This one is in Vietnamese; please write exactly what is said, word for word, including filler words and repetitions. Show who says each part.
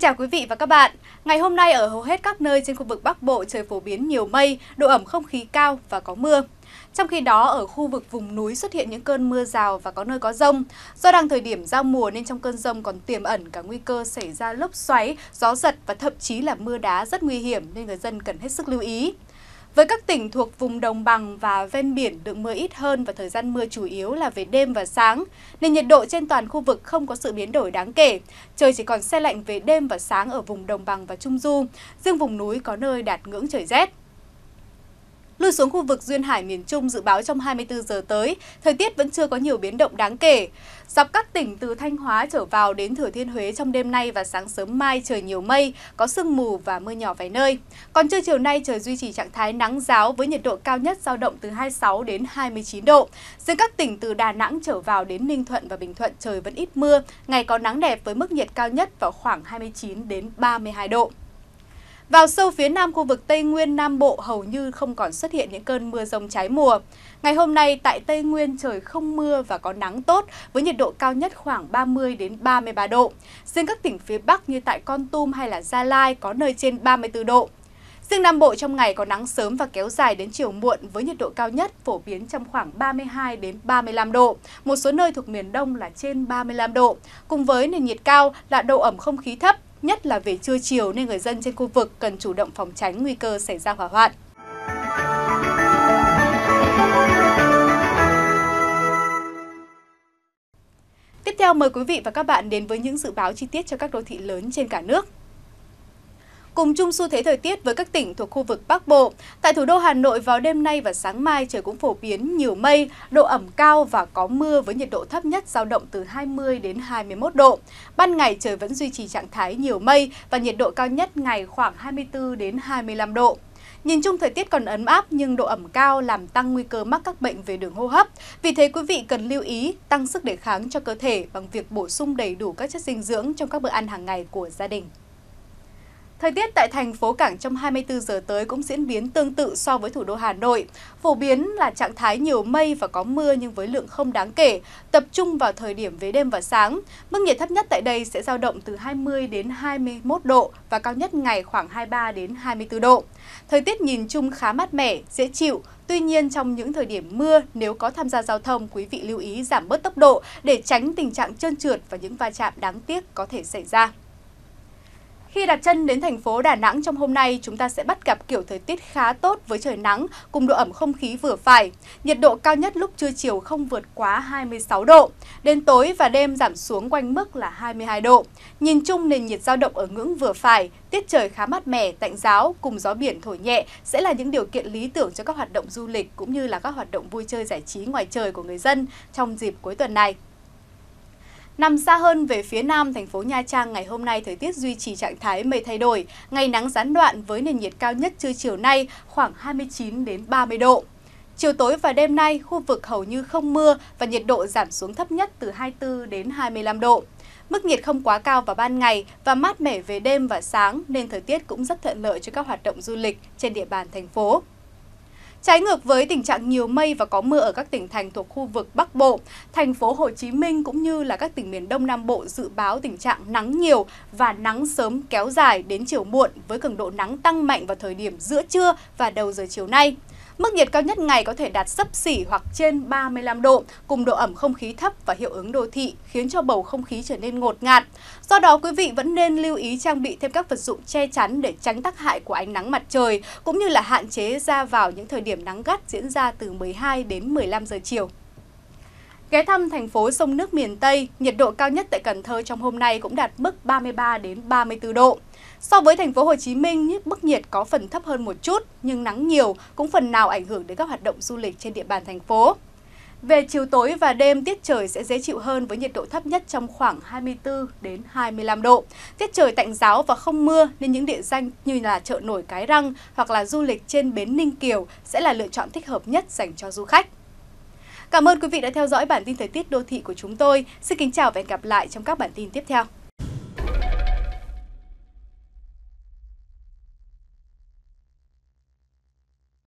Speaker 1: chào quý vị và các bạn. Ngày hôm nay ở hầu hết các nơi trên khu vực Bắc Bộ trời phổ biến nhiều mây, độ ẩm không khí cao và có mưa. Trong khi đó, ở khu vực vùng núi xuất hiện những cơn mưa rào và có nơi có dông. Do đang thời điểm giao mùa nên trong cơn dông còn tiềm ẩn cả nguy cơ xảy ra lốc xoáy, gió giật và thậm chí là mưa đá rất nguy hiểm nên người dân cần hết sức lưu ý. Với các tỉnh thuộc vùng đồng bằng và ven biển, lượng mưa ít hơn và thời gian mưa chủ yếu là về đêm và sáng, nên nhiệt độ trên toàn khu vực không có sự biến đổi đáng kể. Trời chỉ còn se lạnh về đêm và sáng ở vùng đồng bằng và trung du, riêng vùng núi có nơi đạt ngưỡng trời rét. Lui xuống khu vực duyên hải miền Trung dự báo trong hai mươi tư giờ tới, thời tiết vẫn chưa có nhiều biến động đáng kể. Dọc các tỉnh từ Thanh Hóa trở vào đến Thừa Thiên Huế trong đêm nay và sáng sớm mai trời nhiều mây, có sương mù và mưa nhỏ vài nơi. Còn trưa chiều nay trời duy trì trạng thái nắng ráo với nhiệt độ cao nhất dao động từ hai mươi sáu đến hai mươi chín độ. Riêng các tỉnh từ Đà Nẵng trở vào đến Ninh Thuận và Bình Thuận trời vẫn ít mưa, ngày có nắng đẹp với mức nhiệt cao nhất vào khoảng hai mươi chín đến ba mươi hai độ. Vào sâu phía nam khu vực Tây Nguyên, Nam Bộ hầu như không còn xuất hiện những cơn mưa rông trái mùa. Ngày hôm nay tại Tây Nguyên trời không mưa và có nắng tốt với nhiệt độ cao nhất khoảng ba mươi đến ba mươi ba độ. Riêng các tỉnh phía Bắc như tại Kon Tum hay là Gia Lai có nơi trên ba mươi tư độ. Riêng Nam Bộ trong ngày có nắng sớm và kéo dài đến chiều muộn với nhiệt độ cao nhất phổ biến trong khoảng ba mươi hai đến ba mươi lăm độ. Một số nơi thuộc miền Đông là trên ba mươi lăm độ. Cùng với nền nhiệt cao là độ ẩm không khí thấp, nhất là về trưa chiều nên người dân trên khu vực cần chủ động phòng tránh nguy cơ xảy ra hỏa hoạn. Tiếp theo mời quý vị và các bạn đến với những dự báo chi tiết cho các đô thị lớn trên cả nước. Cùng chung xu thế thời tiết với các tỉnh thuộc khu vực Bắc Bộ, tại thủ đô Hà Nội vào đêm nay và sáng mai trời cũng phổ biến nhiều mây, độ ẩm cao và có mưa với nhiệt độ thấp nhất dao động từ hai mươi đến hai mươi mốt độ. Ban ngày trời vẫn duy trì trạng thái nhiều mây và nhiệt độ cao nhất ngày khoảng hai mươi tư đến hai mươi lăm độ. Nhìn chung thời tiết còn ấm áp nhưng độ ẩm cao làm tăng nguy cơ mắc các bệnh về đường hô hấp. Vì thế quý vị cần lưu ý tăng sức đề kháng cho cơ thể bằng việc bổ sung đầy đủ các chất dinh dưỡng trong các bữa ăn hàng ngày của gia đình. Thời tiết tại thành phố Cảng trong hai mươi tư giờ tới cũng diễn biến tương tự so với thủ đô Hà Nội. Phổ biến là trạng thái nhiều mây và có mưa nhưng với lượng không đáng kể, tập trung vào thời điểm về đêm và sáng. Mức nhiệt thấp nhất tại đây sẽ dao động từ hai mươi đến hai mươi mốt độ và cao nhất ngày khoảng hai mươi ba đến hai mươi tư độ. Thời tiết nhìn chung khá mát mẻ, dễ chịu. Tuy nhiên trong những thời điểm mưa, nếu có tham gia giao thông, quý vị lưu ý giảm bớt tốc độ để tránh tình trạng trơn trượt và những va chạm đáng tiếc có thể xảy ra. Khi đặt chân đến thành phố Đà Nẵng trong hôm nay, chúng ta sẽ bắt gặp kiểu thời tiết khá tốt với trời nắng cùng độ ẩm không khí vừa phải. Nhiệt độ cao nhất lúc trưa chiều không vượt quá hai mươi sáu độ. Đến tối và đêm giảm xuống quanh mức là hai mươi hai độ. Nhìn chung nền nhiệt dao động ở ngưỡng vừa phải, tiết trời khá mát mẻ, tạnh ráo cùng gió biển thổi nhẹ sẽ là những điều kiện lý tưởng cho các hoạt động du lịch cũng như là các hoạt động vui chơi giải trí ngoài trời của người dân trong dịp cuối tuần này. Nằm xa hơn về phía nam, thành phố Nha Trang ngày hôm nay thời tiết duy trì trạng thái mây thay đổi, ngày nắng gián đoạn với nền nhiệt cao nhất trưa chiều nay khoảng hai mươi chín đến ba mươi độ. Chiều tối và đêm nay, khu vực hầu như không mưa và nhiệt độ giảm xuống thấp nhất từ hai mươi tư đến hai mươi lăm độ. Mức nhiệt không quá cao vào ban ngày và mát mẻ về đêm và sáng nên thời tiết cũng rất thuận lợi cho các hoạt động du lịch trên địa bàn thành phố. Trái ngược với tình trạng nhiều mây và có mưa ở các tỉnh thành thuộc khu vực Bắc Bộ, thành phố Hồ Chí Minh cũng như là các tỉnh miền Đông Nam Bộ dự báo tình trạng nắng nhiều và nắng sớm kéo dài đến chiều muộn với cường độ nắng tăng mạnh vào thời điểm giữa trưa và đầu giờ chiều nay. Mức nhiệt cao nhất ngày có thể đạt xấp xỉ hoặc trên ba mươi lăm độ, cùng độ ẩm không khí thấp và hiệu ứng đô thị khiến cho bầu không khí trở nên ngột ngạt. Do đó, quý vị vẫn nên lưu ý trang bị thêm các vật dụng che chắn để tránh tác hại của ánh nắng mặt trời, cũng như là hạn chế ra vào những thời điểm nắng gắt diễn ra từ mười hai đến mười lăm giờ chiều. Ghé thăm thành phố sông nước miền Tây, nhiệt độ cao nhất tại Cần Thơ trong hôm nay cũng đạt mức ba mươi ba đến ba mươi tư độ. So với thành phố Hồ Chí Minh, mức nhiệt có phần thấp hơn một chút, nhưng nắng nhiều cũng phần nào ảnh hưởng đến các hoạt động du lịch trên địa bàn thành phố. Về chiều tối và đêm, tiết trời sẽ dễ chịu hơn với nhiệt độ thấp nhất trong khoảng hai mươi tư đến hai mươi lăm độ. Tiết trời tạnh ráo và không mưa nên những địa danh như là chợ nổi Cái Răng hoặc là du lịch trên bến Ninh Kiều sẽ là lựa chọn thích hợp nhất dành cho du khách. Cảm ơn quý vị đã theo dõi bản tin thời tiết đô thị của chúng tôi. Xin kính chào và hẹn gặp lại trong các bản tin tiếp theo.